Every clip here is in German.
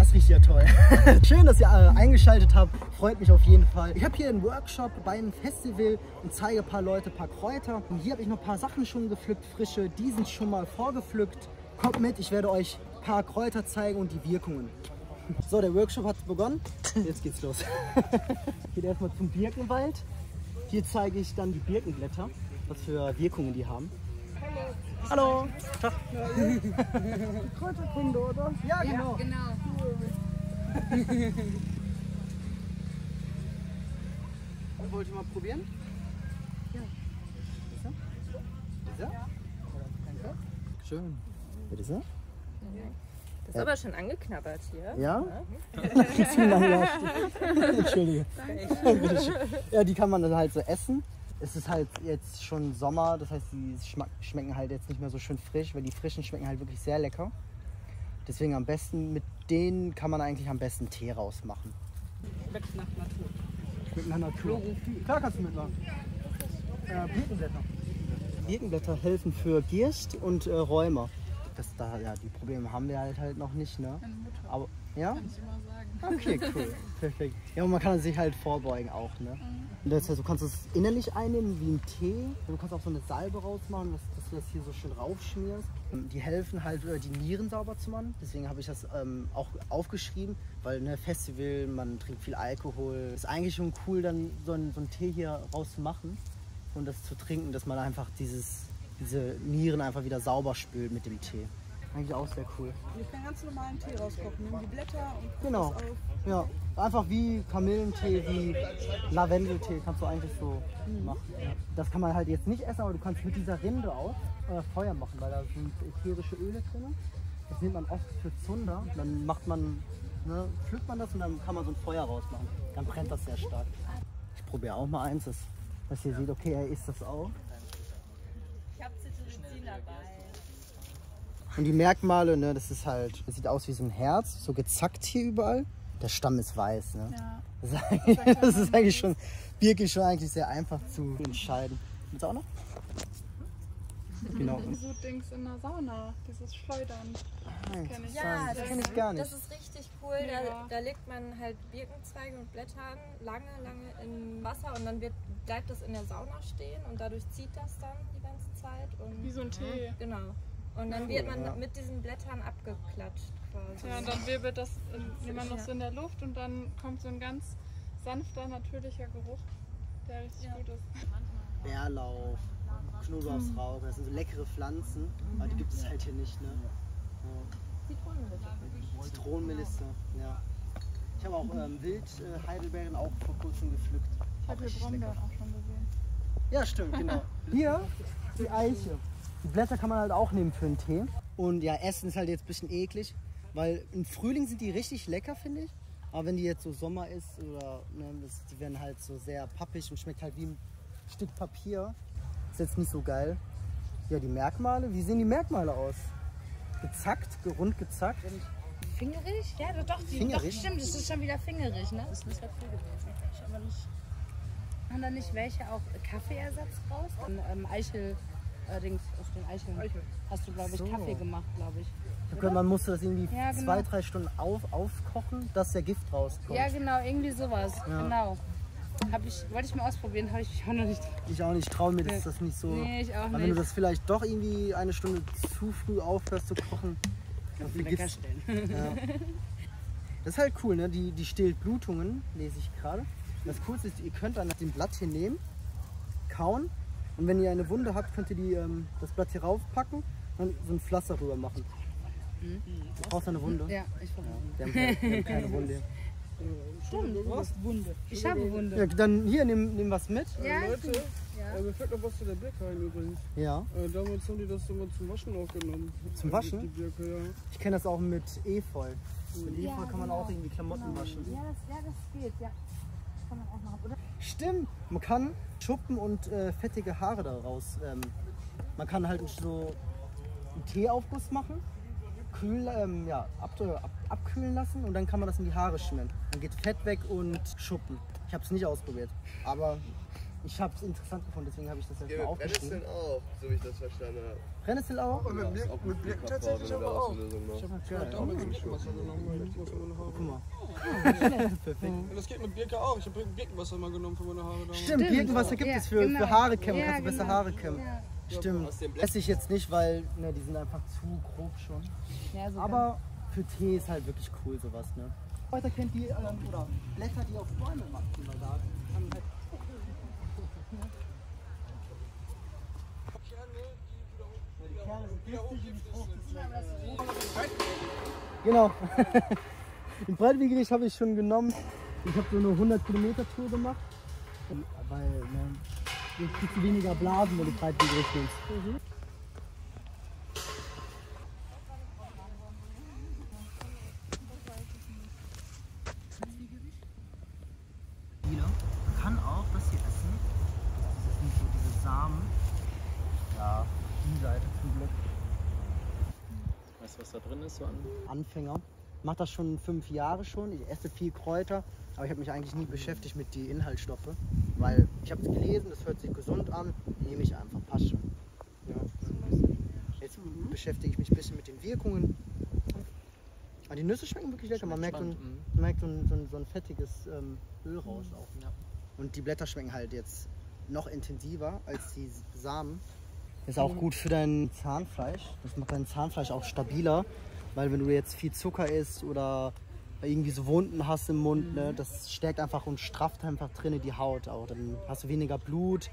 Das riecht ja toll. Schön, dass ihr eingeschaltet habt. Freut mich auf jeden Fall. Ich habe hier einen Workshop beim Festival und zeige ein paar Leute ein paar Kräuter. Und hier habe ich noch ein paar Sachen schon gepflückt, frische. Die sind schon mal vorgepflückt. Kommt mit, ich werde euch ein paar Kräuter zeigen und die Wirkungen. So, der Workshop hat begonnen. Jetzt geht's los. Geht erstmal zum Birkenwald. Hier zeige ich dann die Birkenblätter, was für Wirkungen die haben. Hallo. Tag. Kräuterkunde, oder? Ja, genau. Wollt ihr mal probieren? Ja. Ist er? Danke. Schön. Bitte sehr. Das ist aber schon angeknabbert hier. Ja? Entschuldige. Ja, die kann man dann halt so essen. Es ist halt jetzt schon Sommer, das heißt, die schmecken halt jetzt nicht mehr so schön frisch, weil die frischen schmecken halt wirklich sehr lecker. Deswegen am besten, mit denen kann man eigentlich am besten Tee rausmachen. Schmeckt nach Natur. Schmeckt nach Natur. Klar kannst du mitmachen. Birkenblätter. Birkenblätter helfen für Gicht und Rheuma. Ja, die Probleme haben wir halt noch nicht, ne? Meine Mutter. Aber, ja? Kann ich immer sagen. Okay, cool. Perfekt. Ja, und man kann sich halt vorbeugen auch, ne? Und das heißt, du kannst es innerlich einnehmen wie ein Tee. Du kannst auch so eine Salbe rausmachen, dass du das hier so schön raufschmierst. Die helfen halt, die Nieren sauber zu machen. Deswegen habe ich das auch aufgeschrieben, weil ein Festival, man trinkt viel Alkohol. Ist eigentlich schon cool, dann so einen Tee hier rauszumachen und das zu trinken, dass man einfach diese Nieren einfach wieder sauber spült mit dem Tee. Eigentlich auch sehr cool. Wir können ganz normalen Tee rauskochen. Nehmen die Blätter und kochen Genau. das auf. Ja, einfach wie Kamillentee, wie Lavendeltee kannst du eigentlich so machen. Das kann man halt jetzt nicht essen, aber du kannst mit dieser Rinde auch Feuer machen, weil da sind ätherische Öle drin. Das nimmt man oft für Zunder. Dann macht man, pflückt man das und dann kann man so ein Feuer rausmachen. Dann brennt das sehr stark. Ich probiere auch mal eins, dass ihr seht, okay, er isst das auch. Ich habe Cetirizin dabei. Und die Merkmale, ne, das sieht aus wie so ein Herz, so gezackt hier überall. Der Stamm ist weiß, ne? Ja. Das ist eigentlich schon wirklich eigentlich sehr einfach zu entscheiden. Willst du auch noch? Genau. So Dings in der Sauna, dieses Schleudern. Kenn ich. Ja, das kenne ich gar nicht. Das ist richtig cool. Ja. Da legt man halt Birkenzweige und Blätter lange in Wasser und dann bleibt das in der Sauna stehen und dadurch zieht das dann die ganze Zeit. Und, Wie so ein Tee. Genau. Und dann wird man mit diesen Blättern abgeklatscht quasi. Ja, und dann wirbelt das jemand noch so in der Luft und dann kommt so ein ganz sanfter, natürlicher Geruch, der richtig gut ist. Bärlauch, Knoblauchsrauch, das sind so leckere Pflanzen, aber die gibt es halt hier nicht, ne? Ja. Zitronenmelisse, ja. Ich habe auch Wildheidelbeeren auch vor kurzem gepflückt. Ich habe hier Brombeeren auch schon gesehen. Ja, stimmt, genau. Hier die Eiche. Die Blätter kann man halt auch nehmen für einen Tee. Und ja, Essen ist halt jetzt ein bisschen eklig, weil im Frühling sind die richtig lecker, finde ich. Aber wenn die jetzt so Sommer ist, oder die werden halt so sehr pappig und schmeckt halt wie ein Stück Papier. Ist jetzt nicht so geil. Ja, die Merkmale, wie sehen die Merkmale aus? Gezackt, rund gezackt. Fingerig? Ja, doch, Fingerig? Doch, stimmt, das ist schon wieder fingerig, ne? Das ist nicht viel gewesen. Ich aber nicht. Haben da nicht welche auch Kaffeeersatz raus? Eichel, allerdings aus den Eicheln hast du, glaube ich, So. Kaffee gemacht, glaube ich. Man musste das irgendwie Ja, genau. 2-3 Stunden aufkochen, dass der Gift rauskommt. Ja, genau, irgendwie sowas. Ja. Genau. Wollte ich mal ausprobieren, habe ich mich auch noch nicht. Ich auch nicht, traue mir das nicht so. Nee, ich auch Aber wenn nicht. du das vielleicht doch irgendwie eine Stunde zu früh aufhörst zu kochen, dann Wecker vergisst stellen. ja. Das ist halt cool, ne? Die stillt Blutungen, lese ich gerade. Das Coolste ist, ihr könnt dann das Blatt hier nehmen, kauen und wenn ihr eine Wunde habt, könnt ihr das Blatt hier raufpacken und so ein Pflaster rüber machen. Du brauchst eine Wunde? Ja, ich brauche Wir haben keine Wunde. Stimmt, du brauchst Wunde. Ich habe Wunde. Ja, dann hier, nimm was mit. Ja, Leute, ja. mir fällt noch was zu der Birke ein übrigens. Ja. Damals haben die das immer zum Waschen auch genommen. Zum Waschen? Die Birke, ja. Ich kenne das auch mit Efeu. Mit Efeu Ja, kann man genau. auch irgendwie Klamotten waschen. Ja, das geht, ja. Das kann man auch machen, oder? Stimmt, man kann Schuppen und fettige Haare daraus. Man kann halt so einen Teeaufguss machen, abkühlen lassen und dann kann man das in die Haare schmieren. Dann geht Fett weg und Schuppen. Ich habe es nicht ausprobiert, aber Ich habe es interessant gefunden, deswegen habe ich das jetzt Ja, mal mit aufgeschrieben. Brennnessel auch, so wie ich das verstanden habe. Brennnessel auch? Und mit Birken tatsächlich aber auch. Ich habe Geil. damals Birkenwasser genommen, weil ich für meine Haare. Guck mal. Perfekt. Und das geht mit Birke auch. Ich habe Birkenwasser mal genommen für meine Haare damals. Stimmt, Birkenwasser gibt es für genau. Haare kämmen. Ja, Kannst du besser genau. Haare kämmen. Ja. Stimmt. Esse ich jetzt nicht, weil ne, die sind einfach zu grob schon. Ja, so Aber für Tee ist halt wirklich cool sowas. Ne? Weiter kennt die oder Blätter, die auf Bäume wachsen, weil da kann halt. Die Kerne sind giftig und die Frucht ist lecker. Genau. Den Breitwegericht habe ich schon genommen. Ich habe so eine 100 Kilometer Tour gemacht. Weil ne, du kriegst weniger Blasen, wenn du Breitwegericht nimmst. Man kann auch das hier essen. Das sind so diese Samen. Ja, die Seite zum Glück. Weißt du, was da drin ist? So an Anfänger. Ich mache das schon 5 Jahre schon. Ich esse viel Kräuter, aber ich habe mich eigentlich nie beschäftigt mit den Inhaltsstoffen, weil ich habe es gelesen, das hört sich gesund an, nehme ich einfach, passt schon. Ja. Jetzt beschäftige ich mich ein bisschen mit den Wirkungen. Aber die Nüsse schmecken wirklich lecker. Man merkt, so ein fettiges Öl raus auch. Ja. Und die Blätter schmecken halt jetzt noch intensiver als die Samen. Ist auch gut für dein Zahnfleisch. Das macht dein Zahnfleisch auch stabiler. Weil wenn du jetzt viel Zucker isst oder irgendwie so Wunden hast im Mund, ne, das stärkt einfach und strafft einfach drinnen die Haut auch. Dann hast du weniger Blut.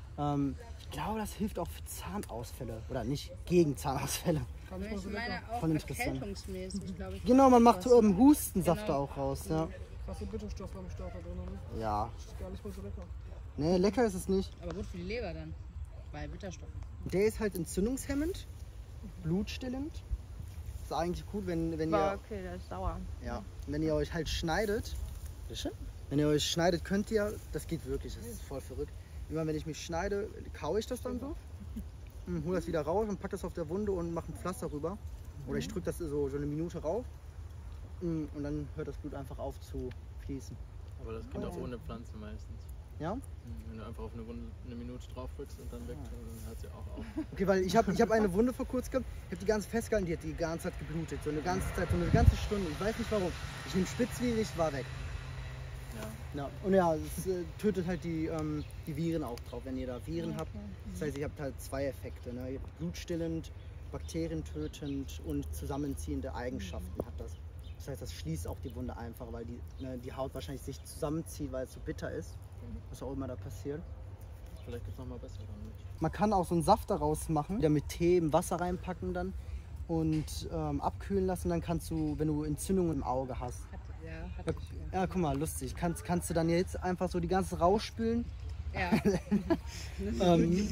Ich glaube, das hilft auch für Zahnausfälle. Oder nicht gegen Zahnausfälle. Ich meine auch Voll interessant. erkältungsmäßig, glaube ich. Genau, man macht Hustensaft auch raus. Ja. Krasse Bitterstoffe am Start da drin. Ne? Ja. Das ist gar nicht mal so lecker. Nee, lecker ist es nicht. Aber gut für die Leber dann. Weil Bitterstoffe. Der ist halt entzündungshemmend, blutstillend. Ist eigentlich gut, wenn Boah, ihr, okay, der ist sauer. ja, wenn ihr euch halt schneidet. Wenn ihr euch schneidet, könnt ihr, das geht wirklich, das ist voll verrückt. Immer wenn ich mich schneide, kaue ich das dann so, hole das wieder raus und packe das auf der Wunde und mache ein Pflaster rüber. Oder ich drücke das so eine Minute rauf und dann hört das Blut einfach auf zu fließen. Aber das geht auch ohne Pflanzen meistens. Ja? Wenn du einfach auf eine Wunde eine Minute drauf drückst und dann weg, dann hört sie auch auf. Okay, weil ich hab eine Wunde vor kurzem gehabt, ich habe die ganz festgehalten, die hat die ganze Zeit geblutet. So eine ganze Zeit, so eine ganze Stunde. Ich weiß nicht warum. Ich nehme Spitzwegerich, war weg. Ja. Ja. Und ja, es tötet halt die Viren auch drauf, wenn ihr da Viren habt. Das heißt, ihr habt halt 2 Effekte. Ne? Ihr habt blutstillend, bakterientötend und zusammenziehende Eigenschaften hat das. Das heißt, das schließt auch die Wunde einfach, weil die Haut wahrscheinlich sich zusammenzieht, weil es so bitter ist. Was auch immer da passiert. Vielleicht gibt es nochmal besser damit. Man kann auch so einen Saft daraus machen, wieder mit Tee im Wasser reinpacken dann und abkühlen lassen. Dann kannst du, wenn du Entzündungen im Auge hast. Ja, guck mal, lustig. Kannst du dann jetzt einfach so die ganze rausspülen. Ja. Ja, die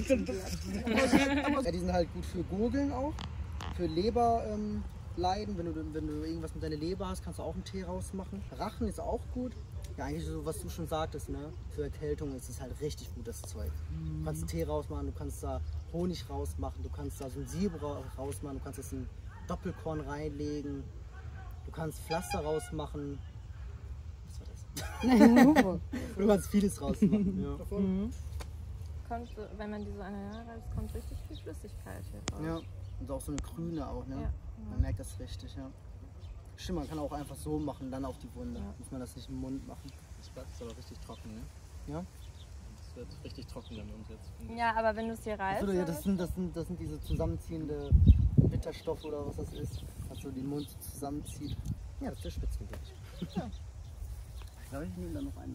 sind halt gut für Gurgeln auch, für Leberleiden. Wenn du irgendwas mit deiner Leber hast, kannst du auch einen Tee rausmachen. Rachen ist auch gut. Ja, eigentlich so, was du schon sagtest, ne? Für Erkältung ist es halt richtig gut, das Zeug. Du kannst einen Tee rausmachen, du kannst da Honig rausmachen, du kannst da so ein Sirup rausmachen, du kannst jetzt ein Doppelkorn reinlegen, du kannst Pflaster rausmachen. Was war das? Du kannst vieles rausmachen. Ja. Kommt, wenn man die so aneinander reißt, kommt richtig viel Flüssigkeit hier raus. Ja, und auch so eine grüne auch, ne? Ja. Man merkt das richtig, ja. Stimmt, man kann auch einfach so machen, dann auf die Wunde. Ja. Muss man das nicht im Mund machen. Das Blatt ist aber richtig trocken, ne? Ja? Das wird richtig trocken der Mund jetzt. finde ich. Ja, aber wenn du es hier reißt. Achso, ja, das sind diese zusammenziehende Bitterstoffe oder was das ist, was so den Mund zusammenzieht. Ja, das ist der Spitzwegerich. Ja. Ich glaube, ich nehme da noch einen.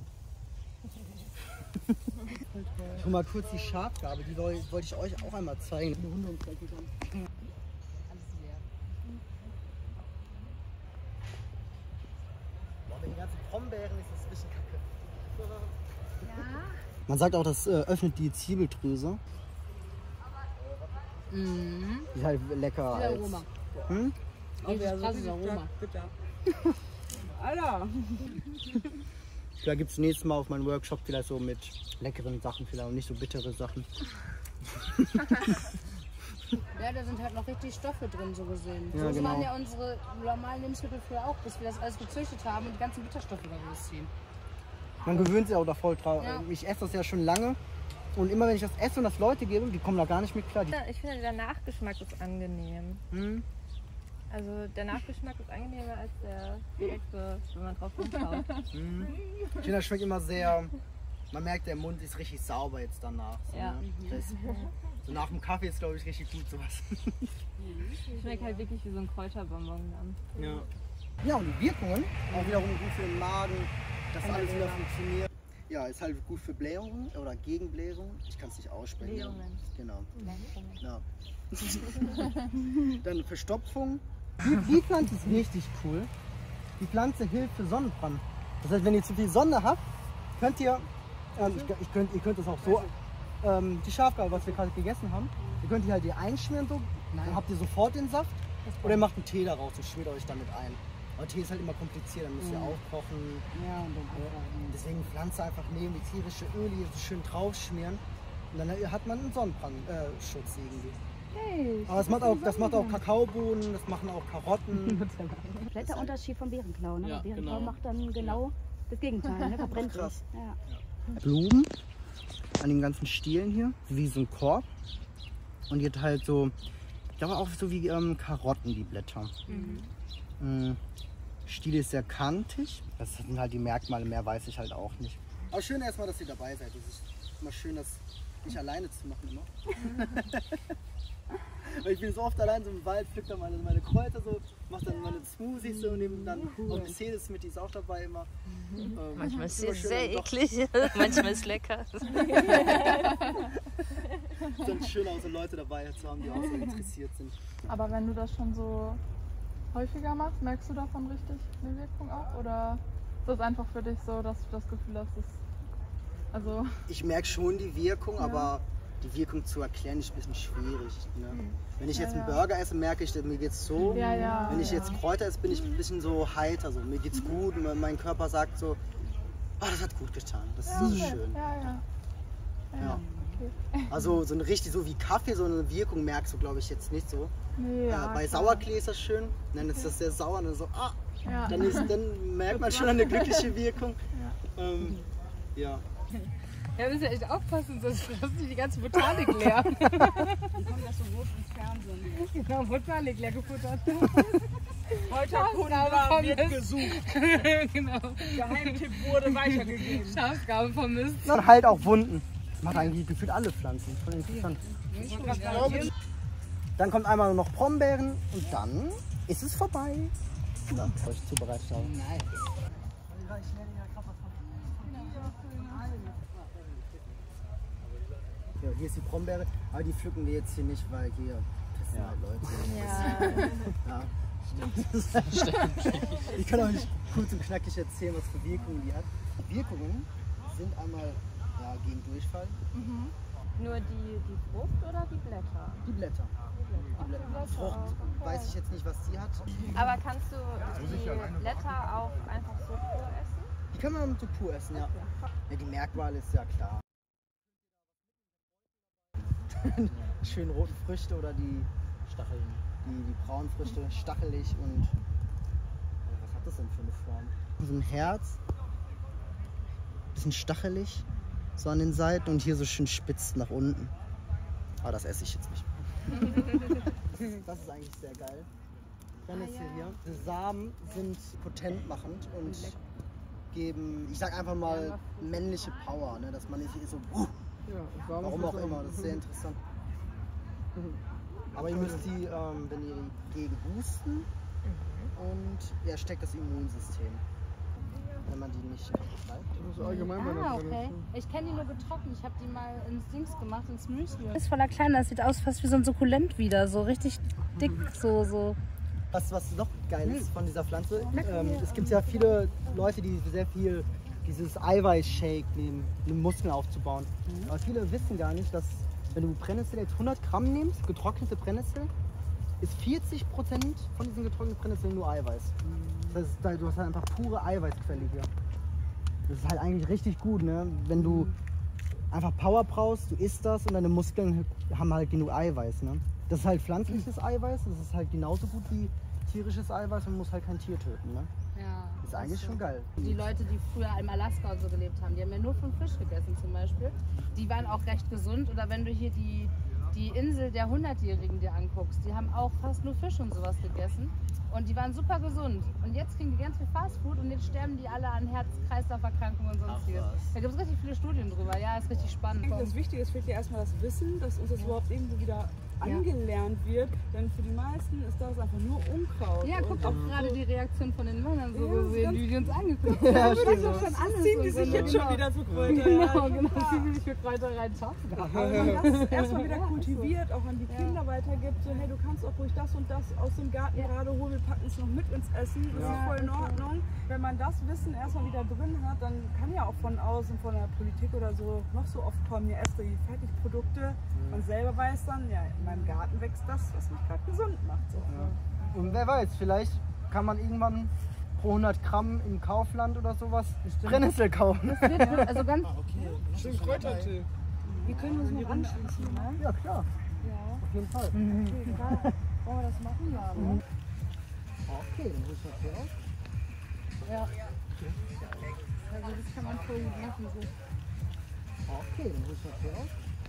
Guck mal kurz die Schafgabe, die wollte ich euch auch einmal zeigen. Die Hunde uns gleich gegangen. Alles leer. Boah, mit den ganzen Brombeeren ist das ein bisschen kacke. Ja. Man sagt auch, das öffnet die Ziebeldrüse. Mhm. Die ist halt lecker. Viel Als, Aroma. hm? Richtig krasses Aroma. Alter! Da gibt es nächstes Mal auf meinem Workshop vielleicht so mit leckeren Sachen vielleicht und nicht so bittere Sachen. Ja, da sind halt noch richtig Stoffe drin, so gesehen. Ja, So genau. waren ja unsere normalen Lebensmittel früher auch, bis wir das alles gezüchtet haben und die ganzen Bitterstoffe da rausziehen. Man gewöhnt sich auch da voll drauf. Ja. Ich esse das ja schon lange. Und immer wenn ich das esse und das Leute gebe, die kommen da gar nicht mit klar. Ich finde, der Nachgeschmack ist angenehm. Also der Nachgeschmack ist angenehmer als der direkte, wenn man drauf rumschaut. Ich finde, das schmeckt immer sehr... Man merkt, der Mund ist richtig sauber jetzt danach. So, Ja. ne? So nach dem Kaffee ist, glaube ich, richtig gut sowas. Schmeckt halt wirklich wie so ein Kräuterbonbon dann. Ja. Ja, und die Wirkungen, auch wiederum gut für den Magen, dass alles wieder funktioniert. Ja, ist halt gut für Blähungen oder gegen Blähungen. Ich kann es nicht aussprechen. Blähungen. Genau. Ja. Dann Verstopfung. Die Pflanze ist richtig cool. Die Pflanze hilft für Sonnenbrand. Das heißt, wenn ihr zu viel Sonne habt, könnt ihr, ihr könnt es auch so, die Schafgarbe, was wir gerade gegessen haben, ihr könnt die halt hier einschmieren, so, dann habt ihr sofort den Saft. Oder ihr macht einen Tee daraus und schmiert euch damit ein. Aber Tee ist halt immer kompliziert, dann müsst ihr aufkochen. Ja, und dann Deswegen Pflanze einfach nehmen, die tierische Öle hier so schön drauf schmieren. Und dann hat man einen Sonnenbrandschutz irgendwie. Hey, Aber das macht auch Kakaobohnen, das machen auch Karotten. Kompletter Unterschied vom Bärenklau. Ne? Ja, Der Bärenklau genau. macht dann genau das Gegenteil, ne? Verbrennt sich. Krass. Ja. Blumen an den ganzen Stielen hier, wie so ein Korb. Und hier halt so, ich glaube auch so wie Karotten, die Blätter. Stiel ist sehr kantig. Das sind halt die Merkmale, mehr weiß ich halt auch nicht. Aber schön erstmal, dass ihr dabei seid. Es ist immer schön, das nicht alleine zu machen immer. Weil ich bin so oft allein so im Wald, pflück dann meine Kräuter so, mach dann meine Smoothies so und nehme dann auch Mercedes mit, die ist auch dabei immer. Manchmal ist immer es schön sehr und doch- eklig, manchmal ist es lecker. Es ist dann schön auch so Leute dabei zu haben, die auch so interessiert sind. Aber wenn du das schon so häufiger machst, merkst du davon richtig eine Wirkung auch? Oder ist das einfach für dich so, dass du das Gefühl hast, dass also Ich merke schon die Wirkung, aber die Wirkung zu erklären ist ein bisschen schwierig. Ne? Wenn ich jetzt einen Burger esse, merke ich, mir geht's so. Wenn ich jetzt Kräuter esse, bin ich ein bisschen so heiter. So. Mir geht's gut, mein Körper sagt so, oh, das hat gut getan, das ist so schön. Ja. Okay. Also so eine richtig, so wie Kaffee, so eine Wirkung merkst du, glaube ich, jetzt nicht so. Nee, Bei Sauerklee ist das schön, dann ist das sehr sauer, dann so, Ja. dann merkt man schon eine glückliche Wirkung. Ja. Ja, wir müssen ja echt aufpassen, sonst lassen die ganze Botanik leer. Dann kommt das so rot ins Fernsehen. Genau, Botanik leer gefuttert. Heute Kunde wird gesucht. Genau. Geheimtipp wurde weitergegeben. Schafsgabe vermisst. Dann halt auch Wunden. Das macht eigentlich gefühlt alle Pflanzen. Voll interessant. Dann kommt einmal noch Brombeeren und dann ist es vorbei. Ja, was ich zubereitet habe. Ja, hier ist die Brombeere, aber die pflücken wir jetzt hier nicht, weil hier pissen halt Leute. Ja. Ich kann auch nicht kurz und knackig erzählen, was für Wirkungen die hat. Die Wirkungen sind einmal gegen Durchfall. Nur die Frucht oder die Blätter? Die Blätter. Die Blätter. Frucht weiß ich jetzt nicht, was die hat. Aber kannst du die Blätter auch einfach so pur essen? Die kann man so pur essen, ja. Ja, die Merkmale ist ja klar. Schön roten Früchte oder die Stacheln. Die braunen Früchte, stachelig und was hat das denn für eine Form? So ein Herz, bisschen stachelig, so an den Seiten und hier so schön spitz nach unten. Aber das esse ich jetzt nicht. Das ist eigentlich sehr geil. Brennnessel hier. Die Samen sind potentmachend und geben, ich sag einfach mal, männliche Power, ne? Dass man nicht so, warum auch immer, das ist sehr interessant. Aber ihr müsst die, wenn ihr gegen husten und steckt das Immunsystem, wenn man die nicht betreibt. Das ist allgemein bei der Okay. Pflanze. Ich kenne die nur getrocknet. Ich habe die mal ins Dings gemacht, ins Müsli. Das ist voller klein, das sieht aus fast wie so ein Sukkulent wieder. So richtig dick, so. Was noch geil ist von dieser Pflanze, es gibt ja viele Leute, die sehr viel dieses Eiweiß-Shake nehmen, um Muskeln aufzubauen. Aber viele wissen gar nicht, dass wenn du Brennnessel jetzt 100 Gramm nimmst, getrocknete Brennnessel, ist 40% von diesen getrockneten Brennnesseln nur Eiweiß. Das heißt, du hast halt einfach pure Eiweißquelle hier. Das ist halt eigentlich richtig gut, ne? Wenn du einfach Power brauchst, du isst das und deine Muskeln haben halt genug Eiweiß. Ne? Das ist halt pflanzliches Eiweiß, das ist halt genauso gut wie tierisches Eiweiß und man muss halt kein Tier töten. Ne? Ja. Ist eigentlich schon geil. Die Leute, die früher im Alaska und so gelebt haben, die haben ja nur von Fisch gegessen zum Beispiel. Die waren auch recht gesund. Oder wenn du hier die Insel der 100-Jährigen dir anguckst, die haben auch fast nur Fisch und sowas gegessen. Und die waren super gesund. Und jetzt kriegen die ganz viel Fastfood und jetzt sterben die alle an Herz-Kreislauf-Erkrankungen und sonstiges. Da gibt es richtig viele Studien drüber. Ja, ist richtig spannend. Das Wichtige ist wirklich erstmal das Wissen, dass uns das überhaupt irgendwo wieder angelernt wird. Denn für die meisten ist das einfach nur Unkraut. Ja, guck auch gerade die Reaktion von den Männern so Ja, gesehen, wie die uns angeguckt haben. Ja, Das stimmt. ist doch schon alles. Ziehen die so, sich jetzt schon wieder für Kräuter. Genau, ziehen die sich für Kräuter rein. Aber wenn man das erstmal wieder kultiviert, auch an die Kinder weitergibt, so hey, du kannst auch ruhig das und das aus dem Garten gerade holen, wir packen es noch mit ins Essen, das ist voll in Ordnung. Wenn man das Wissen erstmal wieder drin hat, dann kann ja auch von außen, von der Politik oder so, noch so oft kommen, ihr esst die Fertigprodukte. Man selber weiß dann, ja, in meinem Garten wächst das, was mich gerade gesund macht. So. Ja. Und wer weiß, vielleicht kann man irgendwann pro 100 Gramm im Kaufland oder sowas Brennnessel kaufen. Also ganz Schön Kräutertee. wir können uns noch anschließen, ne? Ja, klar. Ja. Auf jeden Fall. Okay, klar. Wollen wir das machen? Ja, ne? Okay, dann hol ich mal hier aus. Ja. Also das kann man voll gut machen. So. Okay, dann hol ich mal hier aus.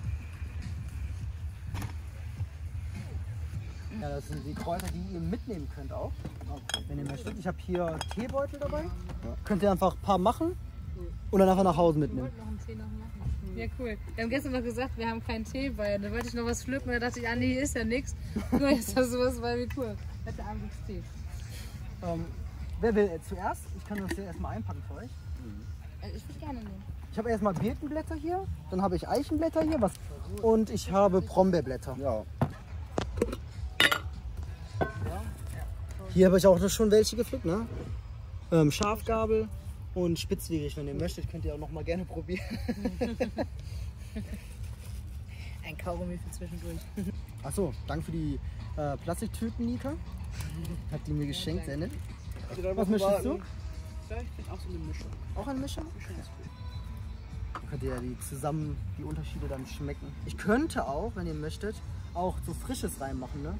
Ja, das sind die Kräuter, die ihr mitnehmen könnt auch, wenn ihr möchtet. Ich habe hier Teebeutel dabei. Könnt ihr einfach ein paar machen und dann einfach nach Hause mitnehmen. Noch einen Tee noch machen. Ja, cool. Wir haben gestern noch gesagt, wir haben keinen Tee bei. Da wollte ich noch was pflücken und da dachte ich, nee, hier ist ja nichts. Guck mal, jetzt hast du was, weil wie cool. Heute Abend gibt's Tee. Wer will zuerst? Ich kann das hier erstmal einpacken für euch. Ich würde gerne nehmen. Ich habe erstmal Birkenblätter hier, dann habe ich Eichenblätter hier und ich habe Brombeerblätter. Ja. Hier habe ich auch noch schon welche gepflückt, ne? Schafgabel und spitzwiegig, wenn ihr möchtet, könnt ihr auch noch mal gerne probieren. Ein Kaugummi für zwischendurch. Achso, danke für die Plastiktüten, Nika. Hat die mir geschenkt, sehr nett. Was möchtest du? Ja, ich bin auch so eine Mischung. Auch eine Mischung? Dann könnt ihr ja zusammen die Unterschiede dann schmecken. Ich könnte auch, wenn ihr möchtet, auch so Frisches reinmachen, ne?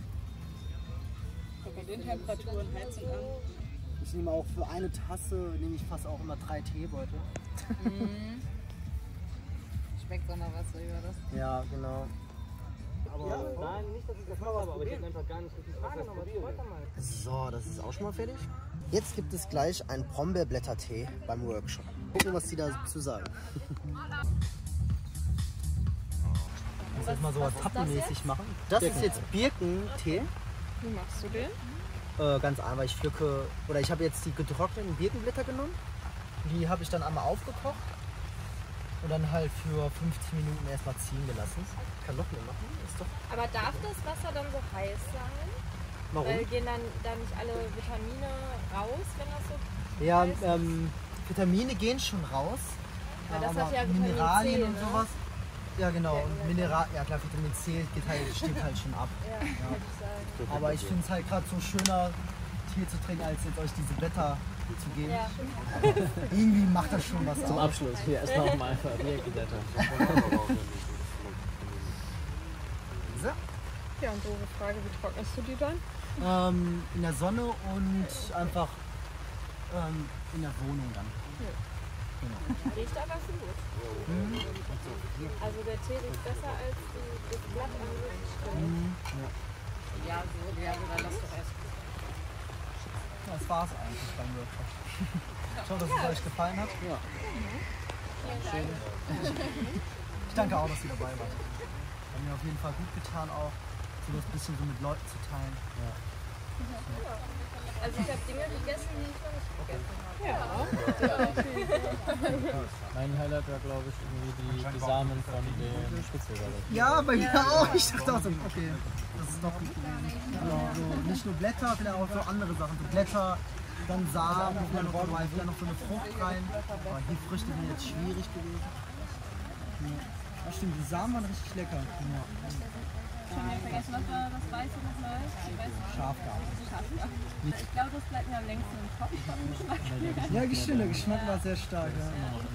Bei den Temperaturen heizen an. Ich nehme auch für eine Tasse, nehme ich fast auch immer 3 Teebeutel. Schmeckt doch noch was so über das. Ja, genau. Aber Nein, nicht, dass ich das mache, aber ich habe einfach gar nicht richtig was probiert. so, das ist auch schon mal fertig. Jetzt gibt es gleich einen Brombeerblättertee beim Workshop. Gucken, was die dazu sagen. Ich muss jetzt mal so was tappenmäßig machen. Das ist jetzt Birkentee. Wie machst du den? Ganz einfach, ich pflücke, oder ich habe jetzt die getrockneten Birkenblätter genommen. Die habe ich dann einmal aufgekocht und dann halt für 15 Minuten erstmal ziehen gelassen. Ich kann noch mehr machen, ist doch. Aber darf das Wasser dann so heiß sein? Warum? Weil gehen dann da nicht alle Vitamine raus, wenn das so Ja, heiß ist? Vitamine gehen schon raus. Weil das aber hat ja Vitamin Mineralien C, und ne? sowas. Ja genau, und ja klar, Vitamin C geht halt, stimmt halt schon ab. Ja, würde ich sagen. Aber ich finde es halt gerade so schöner, Tee zu trinken, als jetzt euch diese Blätter zu geben. Ja. Irgendwie macht das schon was Zum aus. Abschluss, hier erstmal auch mal einfach Birkenblätter. So. Ja, und doofe Frage, wie trocknest du die dann? In der Sonne und einfach in der Wohnung dann. Riecht aber gut. Also der Tee riecht besser als das Blatt an sich. Ja, so, ja, dann lass doch erst. Das war's eigentlich beim Workshop. Ich hoffe, dass es euch gefallen hat. Ja. Schön. Ich danke auch, dass ihr dabei wart. Hat mir auf jeden Fall gut getan, auch so das bisschen so mit Leuten zu teilen. Ja. Also ich habe Dinge gegessen, die ich noch nicht gegessen habe. Mein Highlight war, glaube ich, irgendwie die Samen von den Spitzwegerlöffel. Ja, bei mir auch. Ich dachte auch so, okay, das ist doch gut gewesen. Genau, so nicht nur Blätter, vielleicht auch so andere Sachen. So Blätter, dann Samen, vielleicht noch so eine Frucht rein. Aber die Früchte sind jetzt schwierig gewesen. Ja, stimmt, die Samen waren richtig lecker. Ja. Schon wieder vergessen, was war das Weiße nochmal? Schafgarbe. Ich glaube, das bleibt mir am längsten im Kopf vom Geschmack. Ja, stimmt, der Geschmack war sehr stark. Ja.